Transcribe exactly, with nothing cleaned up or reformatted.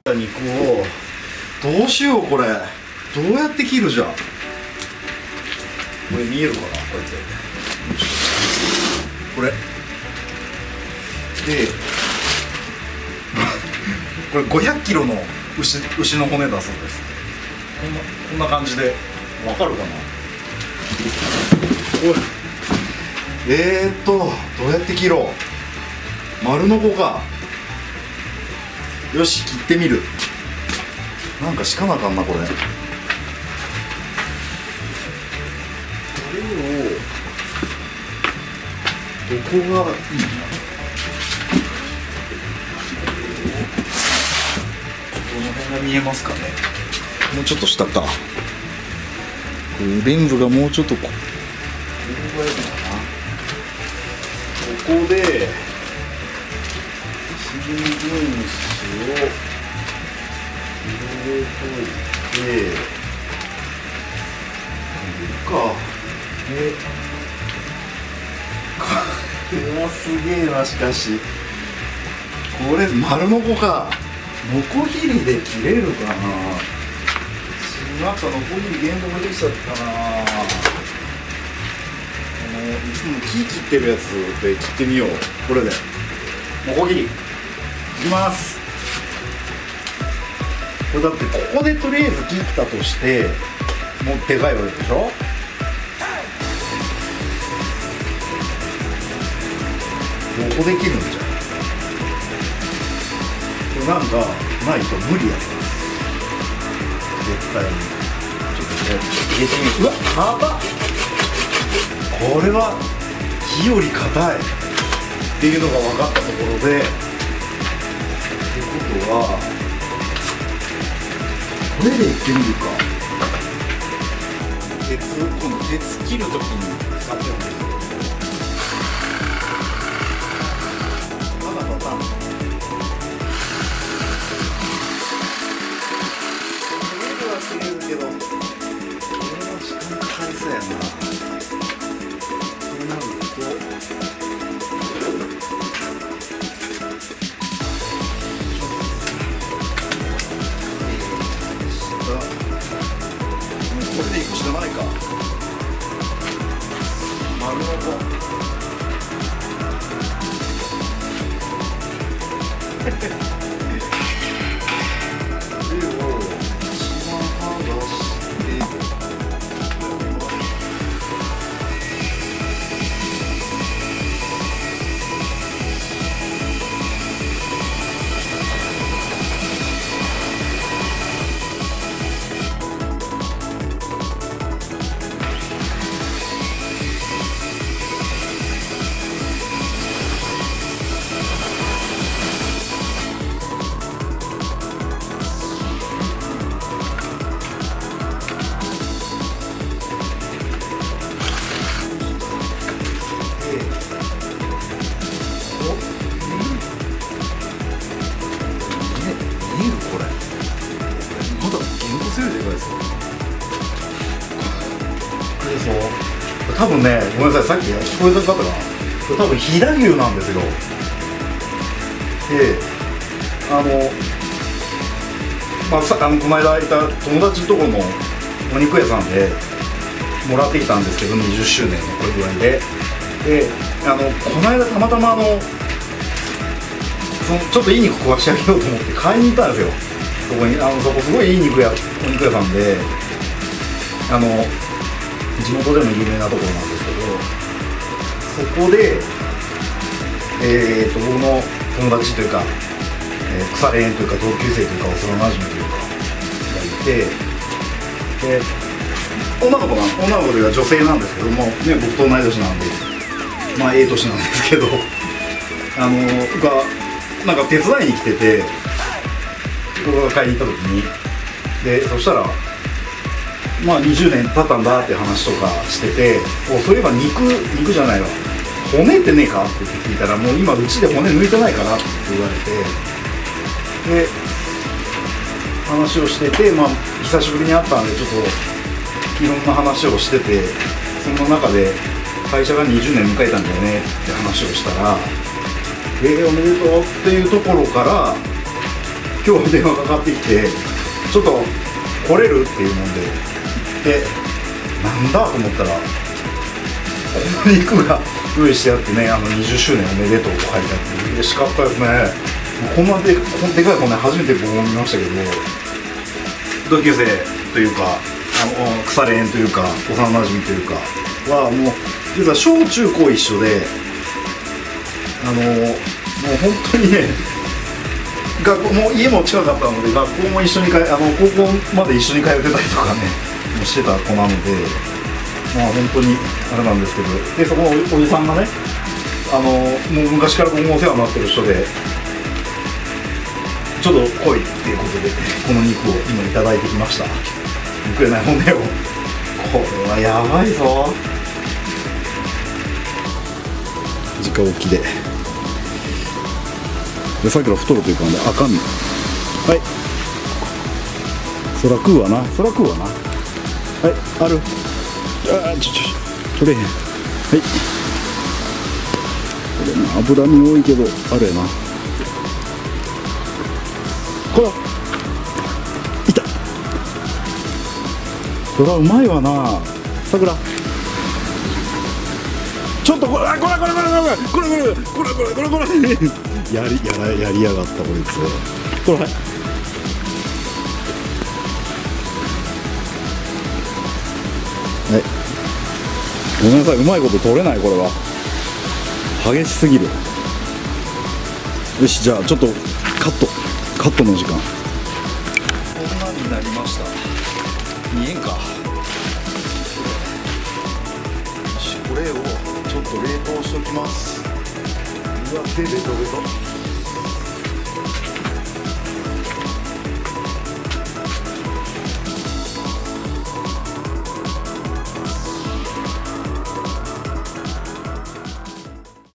肉をどうしよう。これどうやって切るじゃん。これ見えるかな、こうやってこれでこれごひゃくキロの 牛, 牛の骨だそうです。こんなこんな感じでわかるかな。これえーっとどうやって切ろう。丸のこか。よし、切ってみる。なんか敷かなあかんな、これ。これをどこがいいな。この辺が見えますかね。もうちょっと下か。レンズがもうちょっとここがいいかな。ここで新聞紙を入れといて、いるか。えこれはすげえな。しかしこれ丸のこか。ノコギリで切れるかな。なんかノコギリ原木できちゃったな。あのいつも木切ってるやつで切ってみよう。これでノコギリいきます。これだってここでとりあえず切ったとしてもうでかいわけでしょ。どこで切るんじゃん。これなんかないと無理やつ。絶対にちょっとこう入れてみる。うわっ硬っ。これは木より硬いっていうのが分かったところで、ってことはこれでいってみるか。鉄、今度鉄切るときに使ってるんですけど、まだまたこれは切れるけど、これは時間かかりそうやな。そうなるとこれでいくしかないか。丸のこ手を一番剥がして多分ね、ごめんなさい、さっき聞こえたかったかな。これ多分飛騨牛なんですよ。で、あの、まあ、さあのこの間いた友達のところのお肉屋さんでもらってきたんですけど、にじゅっしゅうねんのこれぐらいで。で、あのこの間たまたまあのそのちょっといい肉食わしてあげようと思って買いに行ったんですよ。そこにあのそこすごいいい肉屋お肉屋さんで、あの地元でも有名なところなんですけど、そこで、えー、と僕の友達というか、えー、腐れ縁というか同級生というか幼なじみというかがいて、で女の子なん女の子というか女性なんですけども、ね、僕と同い年なんで、まあええ年なんですけど、あのがなんか手伝いに来てて、僕が買いに行った時に、でそしたらまあにじゅうねん経ったんだって話とかしてて、おそういえば肉肉じゃないわ、骨ってねえかって聞いたら、もう今うちで骨抜いてないからって言われて、で話をしてて、まあ久しぶりに会ったんでちょっといろんな話をしてて、その中で会社がにじゅうねん迎えたんだよねって話をしたら、えー、おめでとうっていうところから今日電話かかってきてちょっと来れるっていうもんででなんだと思ったらこの肉が用意してあってね、あのにじゅっしゅうねんおめでとうと書いてあって嬉しかったですね。こんなでこんでかい骨初めて僕も見ましたけど、同級生というかあの腐れ縁というか幼なじみというかはもう実は小中高一緒で、あのもう本当にね、学校もう家も近かったので学校も一緒にかあの高校まで一緒に通ってたりとかねもうしてた子なので、まあ本当にあれなんですけど、でそこのおじさんがね、あのもう昔から僕もお世話になってる人でちょっと来いっていうことでこの肉を今いただいてきました。肉やない骨を、これはやばいぞ。直置きででさっきの太るというかね、赤身、はい、そら食うわな、そら食うわな、はい、ある、あーちょちょ取れへん、はい、これな脂身多いけどあれやな、こらいた、そらうまいわな、さくらちょっとこれこれこれこれこれこれこれこれこれこれこれこれやりやらやりやがったこいつ、これはいはい、ごめんなさい、うまいこと取れない、これは激しすぎる。よし、じゃあちょっとカットカットの時間、こんなになりました。見えんか、よし、これをちょっと冷凍しておきます。うわ、手ベトベト。